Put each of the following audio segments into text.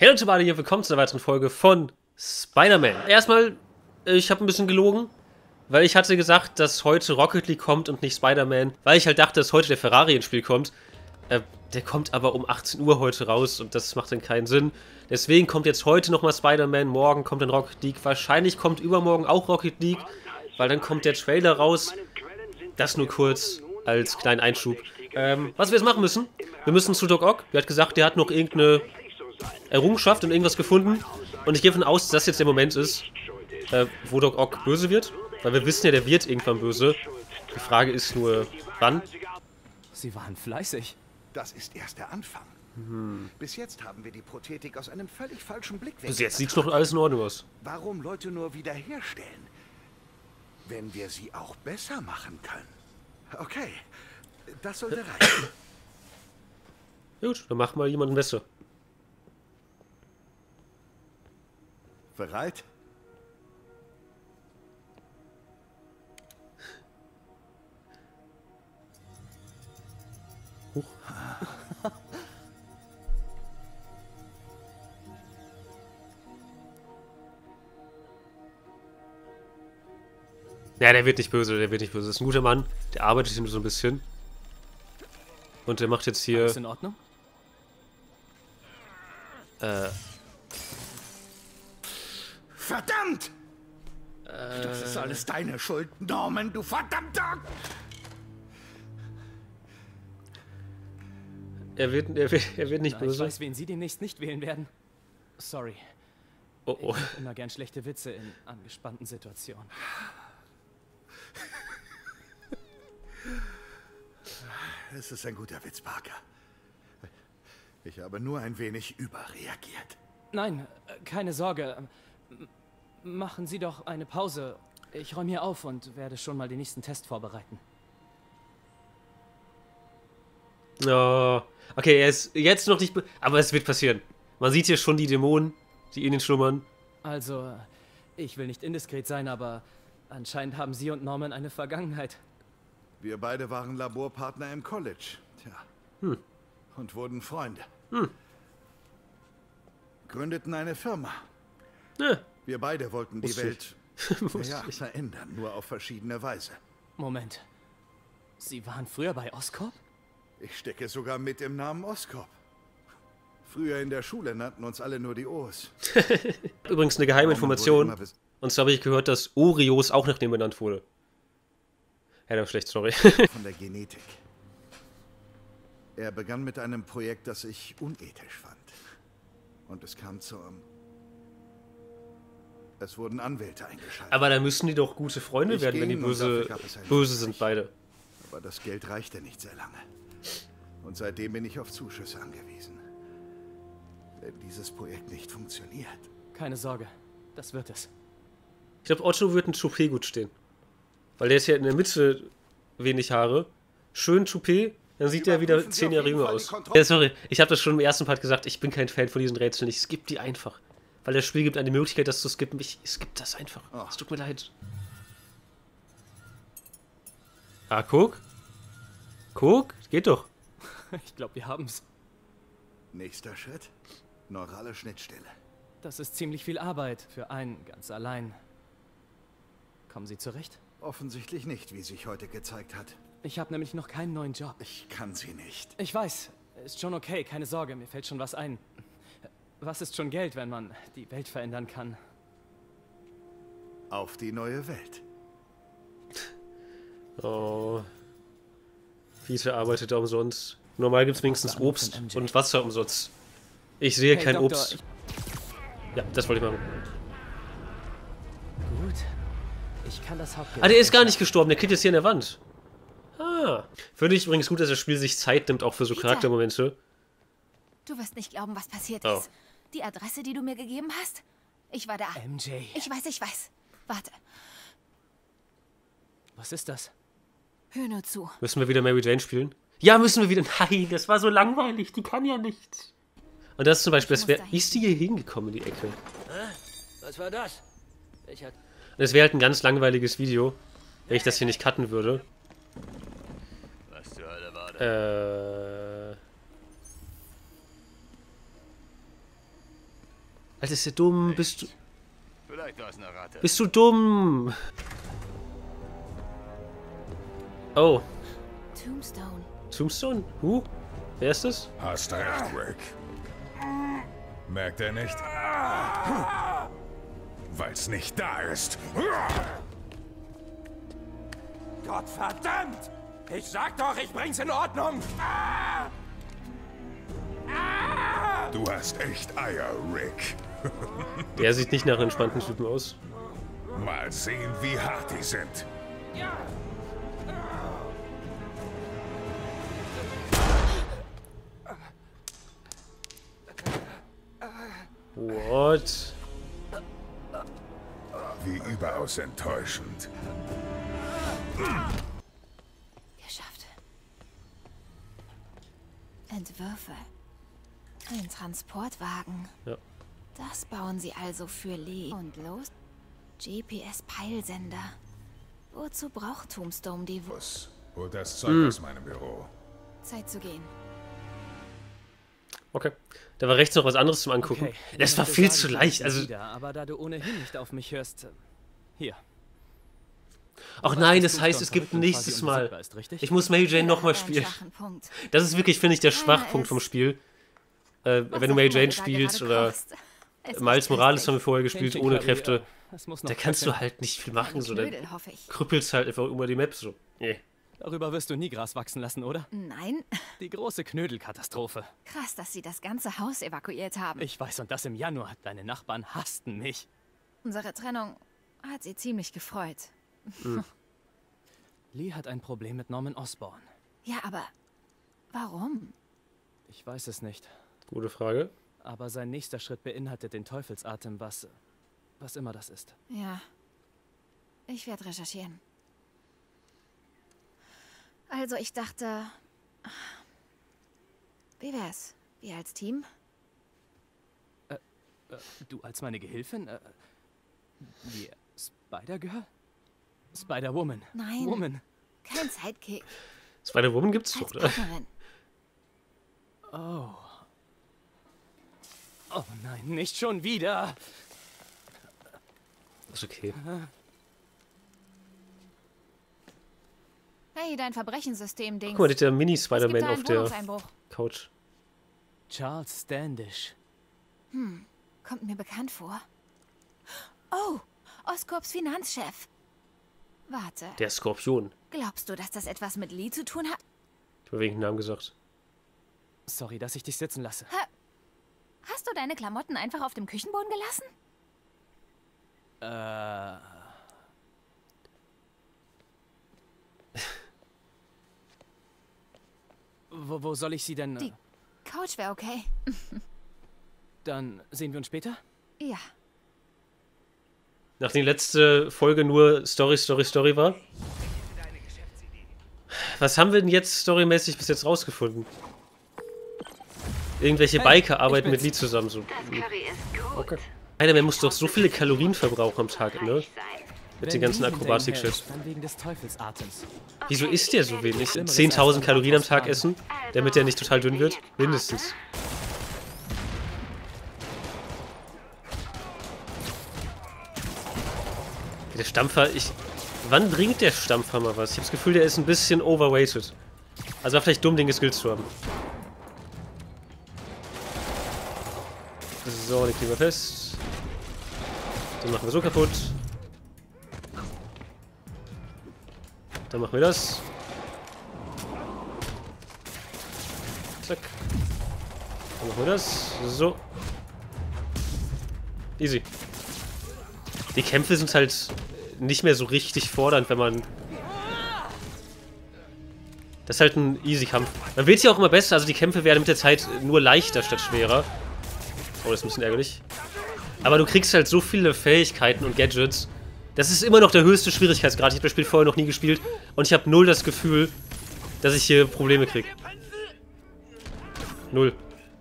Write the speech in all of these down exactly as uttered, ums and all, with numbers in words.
Hey Leute, Bade hier, willkommen zu einer weiteren Folge von Spider-Man. Erstmal, ich habe ein bisschen gelogen, weil ich hatte gesagt, dass heute Rocket League kommt und nicht Spider-Man, weil ich halt dachte, dass heute der Ferrari ins Spiel kommt. Äh, der kommt aber um achtzehn Uhr heute raus und das macht dann keinen Sinn. Deswegen kommt jetzt heute nochmal Spider-Man, morgen kommt dann Rocket League, wahrscheinlich kommt übermorgen auch Rocket League, weil dann kommt der Trailer raus. Das nur kurz als kleinen Einschub. Ähm, was wir jetzt machen müssen, wir müssen zu Doc Ock. Der hat gesagt, der hat noch irgendeine Errungenschaft und irgendwas gefunden. Und ich gehe davon aus, dass das jetzt der Moment ist, äh, wo Doc Ock böse wird. Weil wir wissen ja, der wird irgendwann böse. Die Frage ist nur, wann? Sie waren fleißig. Das ist erst der Anfang. Hm. Bis jetzt haben wir die Prothetik aus einem völlig falschen Blickwinkel. Bis jetzt sieht doch alles in Ordnung aus. Warum Leute nur wiederherstellen, wenn wir sie auch besser machen können? Okay, das sollte reichen. Gut, dann machen wir jemanden besser. Bereit? Huch. Ja, der wird nicht böse, der wird nicht böse. Das ist ein guter Mann, der arbeitet hier nur so ein bisschen. Und der macht jetzt hier... Alles in Ordnung? Äh... Verdammt! Äh... Das ist alles deine Schuld, Norman, du verdammter... Er wird, er wird, er wird nicht Na, böse. ich weiß, wen Sie demnächst nicht wählen werden. Sorry. Oh, oh. Ich mache immer gern schlechte Witze in angespannten Situationen. Es ist ein guter Witz, Parker. Ich habe nur ein wenig überreagiert. Nein, äh, keine Sorge. M- Machen Sie doch eine Pause. Ich räume hier auf und werde schon mal den nächsten Test vorbereiten. Oh. Okay, er ist jetzt noch nicht... Aber es wird passieren. Man sieht hier schon die Dämonen, die in ihn schlummern. Also, äh, ich will nicht indiskret sein, aber anscheinend haben Sie und Norman eine Vergangenheit. Wir beide waren Laborpartner im College. Tja. Hm. Und wurden Freunde. Hm. Gründeten eine Firma. Ja. Wir beide wollten die Wusste Welt Wusste ja, ich. verändern, nur auf verschiedene Weise. Moment. Sie waren früher bei Oscorp? Ich stecke sogar mit im Namen Oscorp. Früher in der Schule nannten uns alle nur die O's. Übrigens eine geheime Information. Und zwar habe ich gehört, dass Oreos auch nach dem benannt wurde. Ja, das war schlecht, sorry. Von der Genetik. Er begann mit einem Projekt, das ich unethisch fand. Und es kam zum... Es wurden Anwälte eingeschaltet. Aber da müssen die doch gute Freunde Ich werden, wenn die ging und böse, dafür gab es einen böse Vergleich. sind, beide. Aber das Geld reichte nicht sehr lange. Und seitdem bin ich auf Zuschüsse angewiesen. Wenn dieses Projekt nicht funktioniert... Keine Sorge, das wird es. Ich glaube, Otto wird ein Toupet gut stehen. Weil der ist ja in der Mitte wenig Haare. Schön Toupet, dann sieht der wieder Überprüfen Sie zehn auf Jahre jeden jünger Fall die aus. Kontrolle- Ja, sorry, ich habe das schon im ersten Part gesagt, ich bin kein Fan von diesen Rätseln. Ich skippe die einfach. Weil das Spiel gibt eine Möglichkeit, das zu skippen. Ich skippe das einfach. Oh. Es tut mir leid. Ah, guck. Guck, geht doch. Ich glaube, wir haben's. Nächster Schritt? Neurale Schnittstelle. Das ist ziemlich viel Arbeit für einen ganz allein. Kommen Sie zurecht? Offensichtlich nicht, wie sich heute gezeigt hat. Ich habe nämlich noch keinen neuen Job. Ich kann sie nicht. Ich weiß, ist schon okay, keine Sorge, mir fällt schon was ein. Was ist schon Geld, wenn man die Welt verändern kann? Auf die neue Welt. Oh. Peter arbeitet da umsonst. Normal gibt es wenigstens Anruf Obst von M J. und Wasser umsonst. Ich sehe Hey, kein Doktor, Obst. ich- Ja, das wollte ich machen. Gut. Ich kann das Hauptgeld... Ah, der ist gar nicht gestorben, der kriegt jetzt hier in der Wand. Ah. Finde ich übrigens gut, dass das Spiel sich Zeit nimmt, auch für so Peter. Charaktermomente. Du wirst nicht glauben, was passiert Oh. ist. Die Adresse, die du mir gegeben hast? Ich war da. M J, Ich weiß, ich weiß. Warte, was ist das? hör nur zu. Müssen wir wieder Mary Jane spielen? Ja, müssen wir wieder. Nein, das war so langweilig, die kann ja nichts. Und das zum Beispiel, das wär, wie ist die hier hingekommen in die Ecke? Was war das? Ich hatte... Das wäre halt ein ganz langweiliges Video, wenn ich das hier nicht cutten würde. Was zur Hölle war das? Äh. Alter, ist der dumm? Bist du... Vielleicht war es eine Ratte. Bist du dumm? Oh. Tombstone. Tombstone? Huh? Wer ist das? Hast recht, Rick. Merkt er nicht? Weil's nicht da ist. Gott verdammt! Ich sag doch, ich bring's in Ordnung! Du hast echt Eier, Rick. Der sieht nicht nach einem entspannten Typen aus. Mal sehen, wie hart die sind. What? Wie überaus enttäuschend. Geschafft. Entwürfe. Ein Transportwagen. Ja. Das bauen sie also für Lee. Und los? G P S-Peilsender. Wozu braucht Tombstone die... Wo Was? Hol das Zeug aus meinem Büro. Zeit zu gehen. Okay. Da war rechts noch was anderes zum Angucken. Okay, Das ich war möchte viel sagen, zu ich leicht. bin Also, wieder, aber da du ohnehin nicht auf mich hörst, äh, hier. ach nein, das heißt, es gibt ein nächstes Mal. Ist, richtig? Ich muss Mary Jane Jeder nochmal hat einen spielen. schwachen Punkt. Das ist wirklich, finde ich, der Keiner Schwachpunkt vom ist- Spiel. Äh, Was wenn du auch Mary immer Jane du da spielst gerade oder kochst. Es ist Miles Morales köstlich. haben wir vorher gespielt, Kimchi ohne Curry, Kräfte. äh, das muss noch Da kannst du köcheln. halt nicht viel machen. So, da Knödel, hoffe ich. krüppelst halt einfach über die Map. So. Nee. Darüber wirst du nie Gras wachsen lassen, oder? Nein. Die große Knödelkatastrophe. Krass, dass sie das ganze Haus evakuiert haben. Ich weiß, und das im Januar. Deine Nachbarn hassten mich. Unsere Trennung hat sie ziemlich gefreut. Lee hat ein Problem mit Norman Osborn. Ja, aber warum? Ich weiß es nicht. Gute Frage. Aber sein nächster Schritt beinhaltet den Teufelsatem, was... was immer das ist. Ja. Ich werde recherchieren. Also, ich dachte... Wie wär's? Wir als Team? Äh, du als meine Gehilfin? Äh, die Spider-Girl? Spider-Woman. Nein. Woman. Kein Sidekick. Spider-Woman gibt's doch, Als oder? Partnerin. Oh. Oh nein, nicht schon wieder. Ist okay. Hey, dein Verbrechensystem-Ding. Guck mal, der Es gibt Mini-Spider-Man da auf einen der Wohnungseinbruch. Couch. Charles Standish. Kommt mir bekannt vor. Oh, Oscorps Finanzchef. Warte, Der Skorpion. glaubst du, dass das etwas mit Lee zu tun hat? Ich habe wegen dem Namen gesagt. Sorry, dass ich dich sitzen lasse. Hast du deine Klamotten einfach auf dem Küchenboden gelassen? Äh... Wo, wo soll ich sie denn... äh, Die Couch wäre okay. Dann sehen wir uns später? Ja. Nachdem die letzte Folge nur Story, Story, Story war. Was haben wir denn jetzt storymäßig bis jetzt rausgefunden? Irgendwelche Hey, Biker arbeiten ich mit bin's. Lee zusammen. So. Curry ist gut. Okay. Einer, der muss doch so viele Kalorien verbrauchen am Tag, ne? Mit den ganzen Lee hinter ihm her Akrobatik-Shit. ist, Dann wegen des Teufelsatems. Wieso isst der so wenig? zehntausend Kalorien am Tag essen, damit der nicht total dünn wird? Mindestens. Der Stampfer, ich... Wann bringt der Stampfer mal was? Ich habe das Gefühl, der ist ein bisschen overweighted. Also war vielleicht dumm, den geskillt zu haben. So, den kriegen wir fest. Den machen wir so kaputt. Dann machen wir das. Zack. Dann machen wir das. So. Easy. Die Kämpfe sind halt nicht mehr so richtig fordernd, wenn man... Das ist halt ein Easy-Kampf. Man wird ja auch immer besser, also die Kämpfe werden mit der Zeit nur leichter statt schwerer. Oh, das ist ein bisschen ärgerlich. Aber du kriegst halt so viele Fähigkeiten und Gadgets. Das ist immer noch der höchste Schwierigkeitsgrad. Ich habe das Spiel vorher noch nie gespielt. Und ich habe null das Gefühl, dass ich hier Probleme kriege. Null.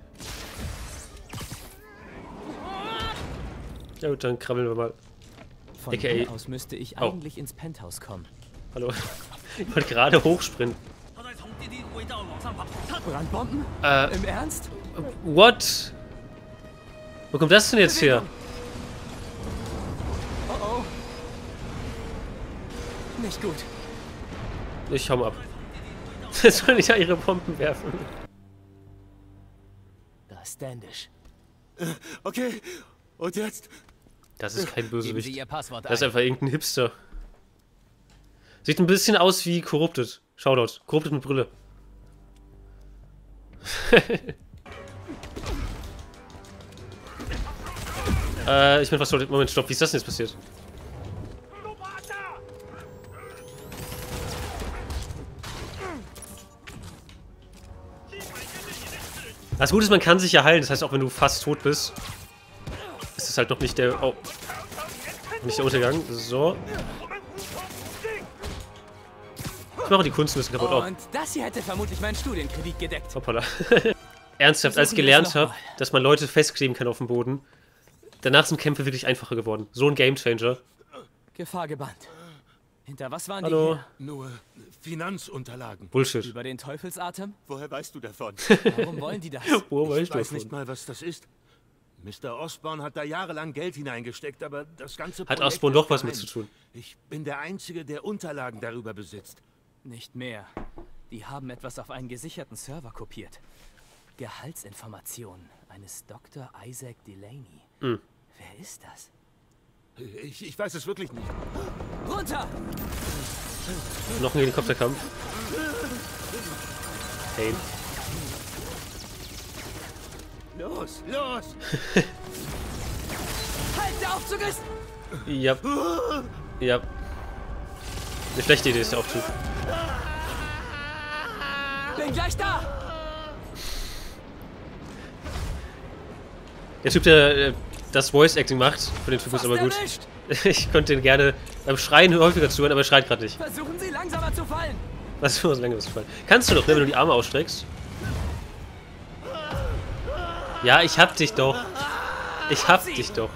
Ja gut, dann krabbeln wir mal. Von A K A hier aus müsste ich Oh. eigentlich ins Penthouse kommen. Hallo. Ich wollte gerade hochsprinten. Brandbomben? Äh, Im Ernst? what? Wo kommt das denn jetzt her? Oh oh. Nicht gut. Ich hau mal ab. Jetzt sollen nicht ja ihre Bomben werfen. Da ist Standish. Okay, und jetzt? Das ist kein Geben Sie Bösewicht. Ihr Passwort Das ist ein. einfach irgendein Hipster. Sieht ein bisschen aus wie Corrupted. Shoutout. Corrupted mit Brille. äh, ich meine, was soll... Moment, stopp. Wie ist das denn jetzt passiert? Das Gute ist, man kann sich ja heilen. Das heißt, auch wenn du fast tot bist, ist es halt noch nicht der... Oh. Nicht der Untergang. So. Ich mache die Kunst ein bisschen kaputt. Oh. Und das hier hätte vermutlich meinen Studienkredit gedeckt. Hoppala. Ernsthaft, als ich gelernt habe, dass man Leute festkleben kann auf dem Boden, danach sind Kämpfe wirklich einfacher geworden. So ein Gamechanger. Gefahr gebannt. Hinter was waren Hallo. die hier? Nur Finanzunterlagen. Bullshit. Über den Teufelsatem? Woher weißt du davon? Warum wollen die das? Wo Ich weißt du weiß nicht davon? mal, was das ist. Mister Osborn hat da jahrelang Geld hineingesteckt, aber das ganze Hat Projekt Osborn ist doch was mit geheim. zu tun. Ich bin der Einzige, der Unterlagen darüber besitzt. Nicht mehr. Die haben etwas auf einen gesicherten Server kopiert. Gehaltsinformationen eines Doktor Isaac Delaney. Mhm. Wer ist das? Ich, ich weiß es wirklich nicht. Runter! Noch ein Helikopterkampf. Hey. Los, los! Halt, der Aufzug ist! Ja. Ja. Eine schlechte Idee ist der Aufzug. Bin gleich da! Der Typ, der äh, das Voice-Acting macht, für den Typ ist Fast aber gut. erwischt. Ich könnte ihn gerne beim Schreien häufiger zuhören, aber er schreit gerade nicht. Versuchen Sie langsamer zu fallen! Was ist so längeres Fall? Kannst du doch, ne, wenn du die Arme ausstreckst? Ja, ich hab dich doch. Ich hab dich doch.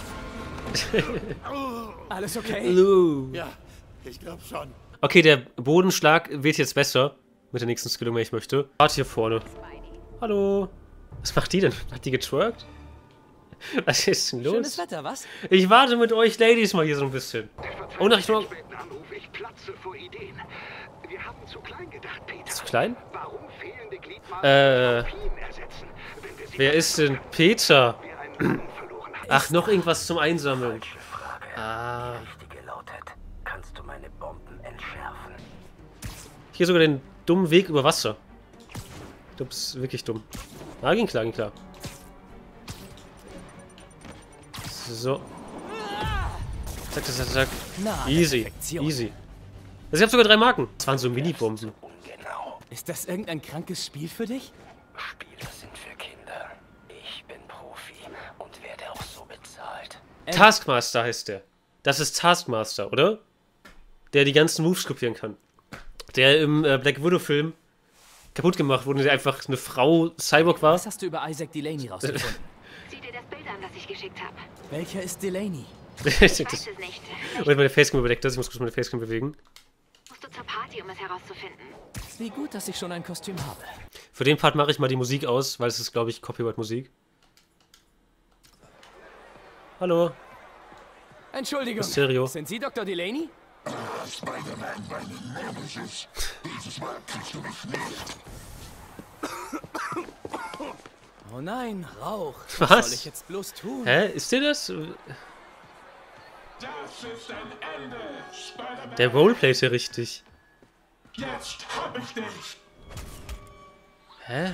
Alles okay? Hallo. Ja, ich glaube schon. Okay, der Bodenschlag wird jetzt besser. Mit der nächsten Skillung, wenn ich möchte. Warte hier vorne. Hallo. Was macht die denn? Hat die getwerkt? Was ist denn los? Schönes Wetter, was? Ich warte mit euch Ladies mal hier so ein bisschen. Oh, nach ich noch. Anruf, ich platze vor Ideen. Wir haben zu klein gedacht, Peter. Zu klein? Warum fehlende Gliedmaßen Äh. durch Kopien ersetzen? Wenn wir sie Wer ist denn Peter? wie einen Mann verloren haben. Ach, noch irgendwas zum Einsammeln. Ah. Richtige lautet, kannst du meine Bomben entschärfen? Hier sogar den dummen Weg über Wasser. Das ist wirklich dumm. Ah, ging klar, ging klar. So. Zack, zack, zack, zack. Na, Easy, Perfektion. easy. Also ich habe sogar drei Marken. Das waren so Mini-Bomben. Ungenau. Ist das irgendein krankes Spiel für dich? Spiele sind für Kinder. Ich bin Profi und werde auch so bezahlt. Taskmaster heißt der. Das ist Taskmaster, oder? Der die ganzen Moves kopieren kann. Der im äh, Black Widow-Film kaputt gemacht wurde, der einfach eine Frau Cyborg war. Was hast du über Isaac Delaney rausgefunden? Sieh dir das Bild an, das ich geschickt habe. Welcher ist Delaney? Ich weiß es nicht. Und meine Facecam überdeckt das. Ich muss kurz meine Facecam bewegen. Musst du zur Party, um es herauszufinden. Wie gut, dass ich schon ein Kostüm habe. Für den Part mache ich mal die Musik aus, weil es ist, glaube ich, Copyright-Musik. Hallo. Entschuldigung. Stereo. Sind Sie Doktor Delaney? Oh nein, Rauch. Was, Was? soll ich jetzt bloß tun? Hä? Ist der das? Der Roleplay ist ja richtig. Jetzt hab ich dich! Hä?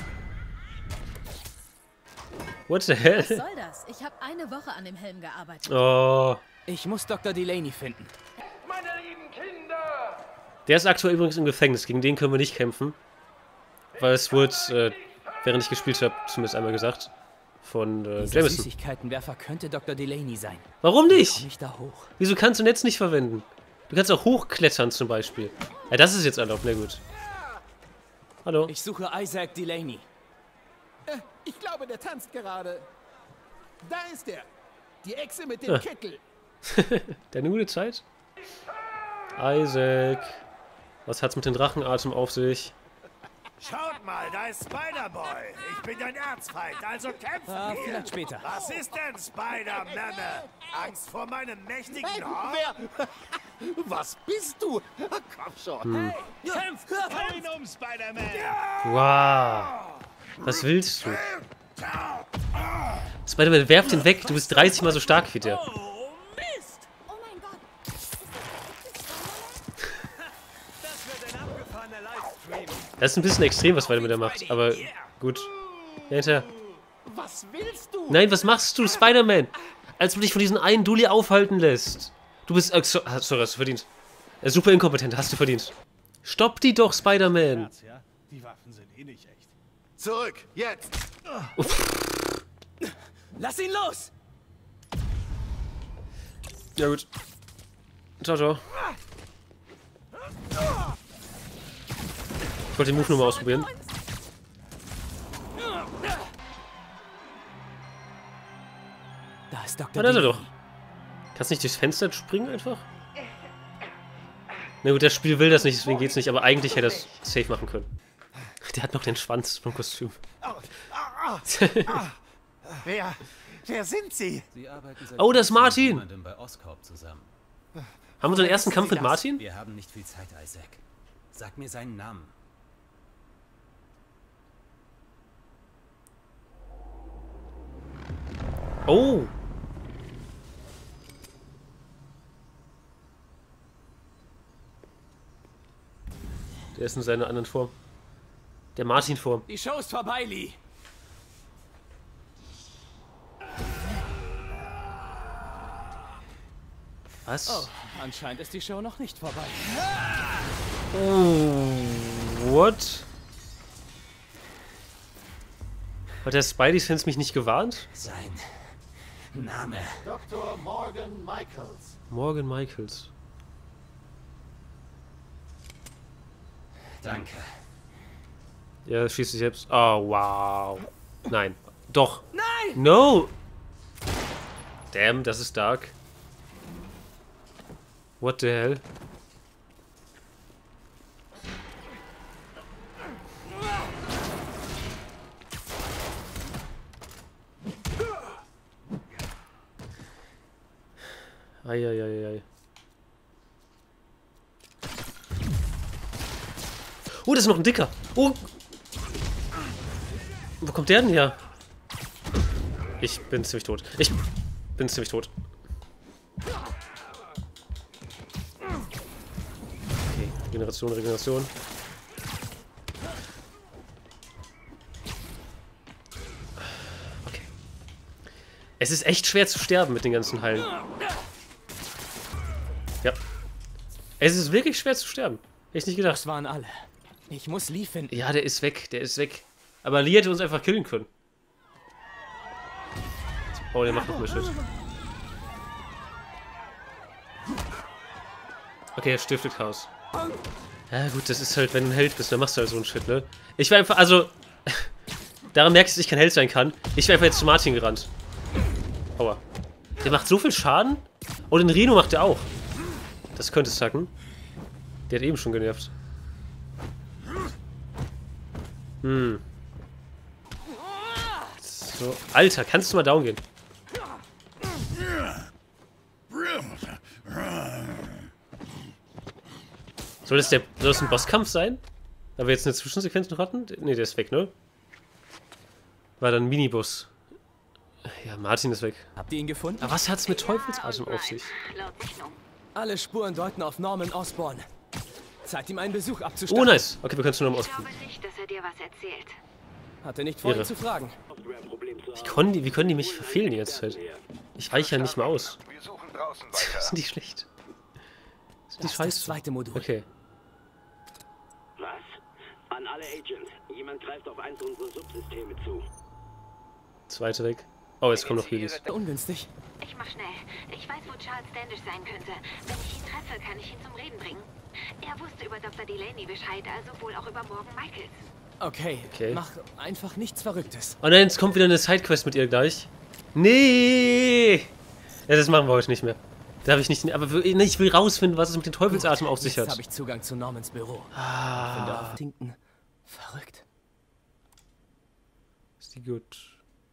What the hell? Was soll das? Ich habe eine Woche an dem Helm gearbeitet. Oh. Ich muss Doktor Delaney finden. Meine lieben Kinder! Der ist aktuell übrigens im Gefängnis. Gegen den können wir nicht kämpfen. Weil es wurde, äh, während ich gespielt habe, zumindest einmal gesagt, von äh, Dieser Jameson. Süßigkeitenwerfer könnte Doktor Delaney sein. Warum Komm nicht? ich da hoch? Wieso kannst du Netz nicht verwenden? Du kannst auch hochklettern zum Beispiel. Ja, das ist jetzt erlaubt. Na gut. Hallo. Ich suche Isaac Delaney. Ich glaube, der tanzt gerade. Da ist er. Die Echse mit dem Ah. Kittel. Deine gute Zeit? Isaac. Was hat's mit dem Drachenatem auf sich? Schaut mal, da ist Spider-Boy. Ich bin dein Erzfeind, also kämpfen Ah, wir. vielleicht später. Was ist denn, Spider-Man? Angst vor meinem mächtigen Hey, Horn? wer? Was bist du? Komm schon. Hm. Hey, kämpf, kämpf um Spider-Man. Wow. Was willst du? Spider-Man, werf den weg. Du bist dreißig mal so stark wie der. Oh, Mist. Oh mein Gott. Das wird ein abgefahrener Livestream. Das ist ein bisschen extrem, was Spider-Man da macht. Aber gut. Ja, hinterher. Was willst du? Nein, was machst du, Spider-Man? Als du dich von diesem einen Dulli aufhalten lässt. Du bist... Äh, so, sorry, hast du verdient. Äh, super inkompetent, hast du verdient. Stopp die doch, Spider-Man. Die Waffen sind eh nicht echt. Zurück, jetzt! Lass ihn los! Ja gut. Ciao, ciao. Ich wollte den Move nur mal ausprobieren. Da ist Ah, Doktor da ist er Dillon. doch. Kannst du nicht durchs Fenster springen einfach? Na gut, das Spiel will das nicht, deswegen geht's nicht, aber eigentlich hätte er es safe machen können. Der hat noch den Schwanz vom Kostüm. Wer, wer sind Sie? Sie arbeiten seit Oh, das ist Martin! jemandem bei Oscorp zusammen. Haben wir unseren ersten Kampf mit Martin? Wir haben nicht viel Zeit, Isaac. Sag mir seinen Namen. Oh! Der ist in seiner anderen Form. Der Martin-Form. Die Show ist vorbei, Lee. Was? Oh, anscheinend ist die Show noch nicht vorbei. Oh, what? Hat der Spidey-Sense mich nicht gewarnt? Sein Name. Doktor Morgan Michaels. Morgan Michaels. Danke. Ja, schießt sich selbst. Oh, wow. Nein. Doch. Nein! No! Damn, das ist dark. What the hell? Eieieiei. Oh, das ist noch ein dicker. Oh. Wo kommt der denn her? Ich bin ziemlich tot. Ich bin ziemlich tot. Okay, Regeneration, Regeneration. Okay. Es ist echt schwer zu sterben mit den ganzen Heilen. Ja. Es ist wirklich schwer zu sterben. Hätte ich nicht gedacht. Das waren alle. Ich muss Lee finden. Ja, der ist weg, der ist weg. Aber Lee hätte uns einfach killen können. Oh, der macht noch mehr Shit. Okay, er stiftet Chaos. Ja gut, das ist halt, wenn du ein Held bist, dann machst du halt so einen Shit, ne? Ich war einfach, also... daran merkst du, dass ich kein Held sein kann. Ich wäre einfach jetzt zu Martin gerannt. Aua. Der macht so viel Schaden. Oh, den Reno macht er auch. Das könnte es zacken. Der hat eben schon genervt. Hm. So. Alter, kannst du mal down gehen? Soll das, der, soll das ein Bosskampf sein? Da wir jetzt eine Zwischensequenz noch hatten? Ne, der ist weg, ne? War dann ein Miniboss. Ja, Martin ist weg. Habt ihr ihn gefunden? Aber was hat's mit Teufelsatem auf sich? Alle Spuren deuten auf Norman Osborn. Zeit, ihm einen Besuch abzustatten. Oh, nice. Okay, wir können es nur noch mal ausprobieren. Ich glaube nicht, dass er dir was erzählt. Hatte nicht vor, Irre. ihn zu fragen. Wie können, die, wie können die mich verfehlen die ganze Zeit? Ich weiche ja nicht mehr aus. Sind die schlecht? Sind die Das ist das scheiße? zweite Modul. Okay. Was? An alle Agents. Jemand greift auf eins unserer Subsysteme zu. Zweite weg. Oh, jetzt kommen noch Helis. Ungünstig. Ich mach schnell. Ich weiß, wo Charles Standish sein könnte. Wenn ich ihn treffe, kann ich ihn zum Reden bringen. Er wusste über Doktor Delaney Bescheid, also wohl auch über Morgan Michaels. Okay, Okay. mach einfach nichts Verrücktes. Oh nein, es kommt wieder eine Sidequest mit ihr gleich. Nee! Ja, das machen wir heute nicht mehr. Da habe ich nicht... Aber nee, ich will rausfinden, was es mit dem Teufelsatem auf sich Jetzt hat. habe ich Zugang zu Normans Büro. Ah. Finde auf Tinken Verrückt. Ist die gut?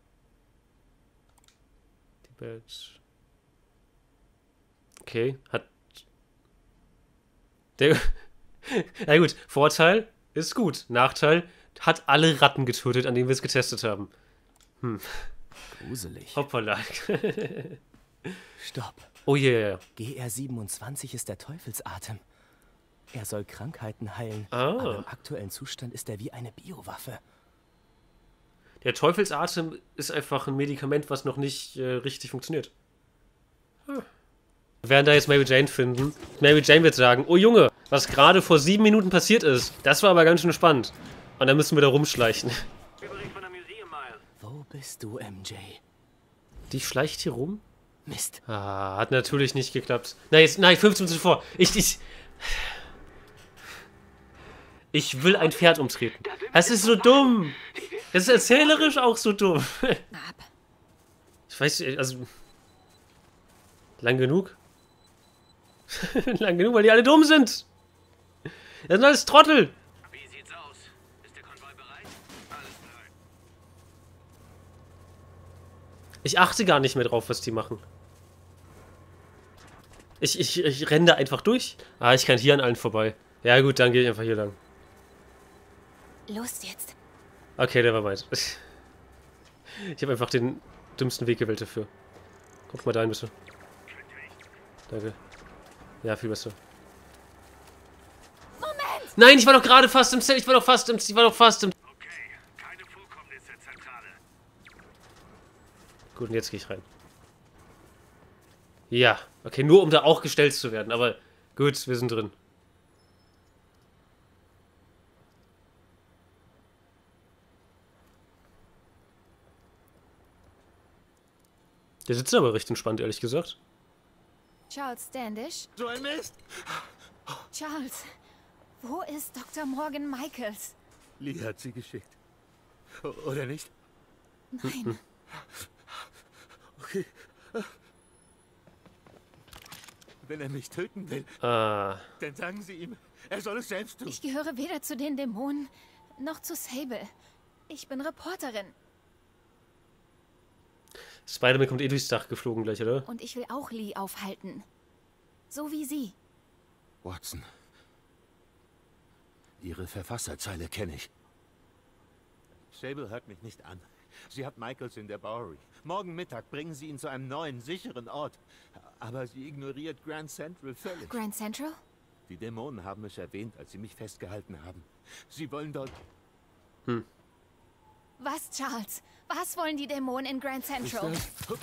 Die Bad. Okay, hat... Der... Na gut, Vorteil ist gut. Nachteil, hat alle Ratten getötet, an denen wir es getestet haben. Hm. Gruselig. Hoppala. Stopp. Oh yeah. G R siebenundzwanzig ist der Teufelsatem. Er soll Krankheiten heilen, Ah. aber im aktuellen Zustand ist er wie eine Biowaffe. Der Teufelsatem ist einfach ein Medikament, was noch nicht äh, richtig funktioniert. Hm. Wir werden da jetzt Mary Jane finden. Mary Jane wird sagen, oh Junge, was gerade vor sieben Minuten passiert ist, das war aber ganz schön spannend. Und dann müssen wir da rumschleichen. Wo bist du, M J? Die schleicht hier rum? Mist. Ah, hat natürlich nicht geklappt. Nein, jetzt, nein, fünfzehn Minuten vor. Ich, ich... Ich will ein Pferd umtreten. Das ist so dumm. Das ist erzählerisch auch so dumm. Ich weiß nicht, also... Lang genug? Lang genug, weil die alle dumm sind. Das sind alles Trottel. Wie sieht's aus? Ist der Konvoi bereit? Alles bereit. Ich achte gar nicht mehr drauf, was die machen. Ich, ich, ich renne da einfach durch. Ah, ich kann hier an allen vorbei. Ja gut, dann gehe ich einfach hier lang. Los jetzt. Okay, der war weit. Ich habe einfach den dümmsten Weg gewählt dafür. Guck mal da hin, bitte. Danke. Ja, viel besser. Moment! Nein, ich war doch gerade fast im Zelt. Ich war doch fast im... Ich war doch fast im... Okay, keine Vorkommnisse, Zentrale. Gut, und jetzt gehe ich rein. Ja, okay, nur um da auch gestellt zu werden. Aber gut, wir sind drin. Der sitzt aber recht entspannt, ehrlich gesagt. Charles Standish? So ein Mist! Charles, wo ist Doktor Morgan Michaels? Lee hat sie geschickt. O oder nicht? Nein. Okay. Wenn er mich töten will, Ah. dann sagen Sie ihm, er soll es selbst tun. Ich gehöre weder zu den Dämonen noch zu Sable. Ich bin Reporterin. Spider-Man kommt eh durchs Dach geflogen gleich, oder? Und ich will auch Lee aufhalten. So wie Sie. Watson. Ihre Verfasserzeile kenne ich. Sable hört mich nicht an. Sie hat Michaels in der Bowery. Morgen Mittag bringen Sie ihn zu einem neuen, sicheren Ort. Aber sie ignoriert Grand Central völlig. Grand Central? Die Dämonen haben es erwähnt, als sie mich festgehalten haben. Sie wollen dort... Hm. Was, Charles? Was wollen die Dämonen in Grand Central?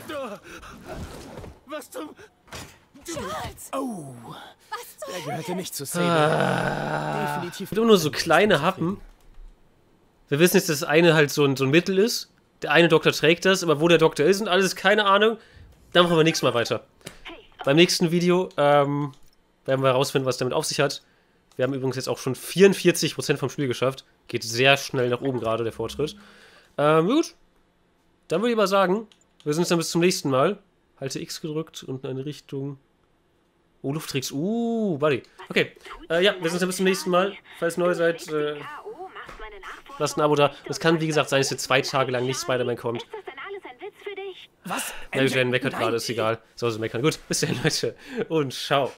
Was zum... Charles! Oh! Was zum Der gehörte nicht zu Sable. Ah. Definitiv. Nur nur so kleine Happen. Wir wissen jetzt, dass das eine halt so ein, so ein Mittel ist. Der eine Doktor trägt das, aber wo der Doktor ist und alles, keine Ahnung. Dann machen wir nächstes Mal weiter. Beim nächsten Video ähm, werden wir herausfinden, was damit auf sich hat. Wir haben übrigens jetzt auch schon vierundvierzig Prozent vom Spiel geschafft. Geht sehr schnell nach oben gerade, der Fortschritt. Ähm, gut. Dann würde ich mal sagen, wir sehen uns dann bis zum nächsten Mal. Halte X gedrückt und in eine Richtung... Oh, Lufttricks. Uh, Buddy. Okay. Äh, ja, wir sehen uns dann bis zum nächsten Mal. Falls ihr neu seid, äh, lasst ein Abo da. Es kann, wie gesagt, sein, dass jetzt zwei Tage lang nicht Spider-Man kommt. Was? Mary Jane meckert gerade, ist egal. Soll sie meckern. Gut, bis dahin, Leute. Und ciao.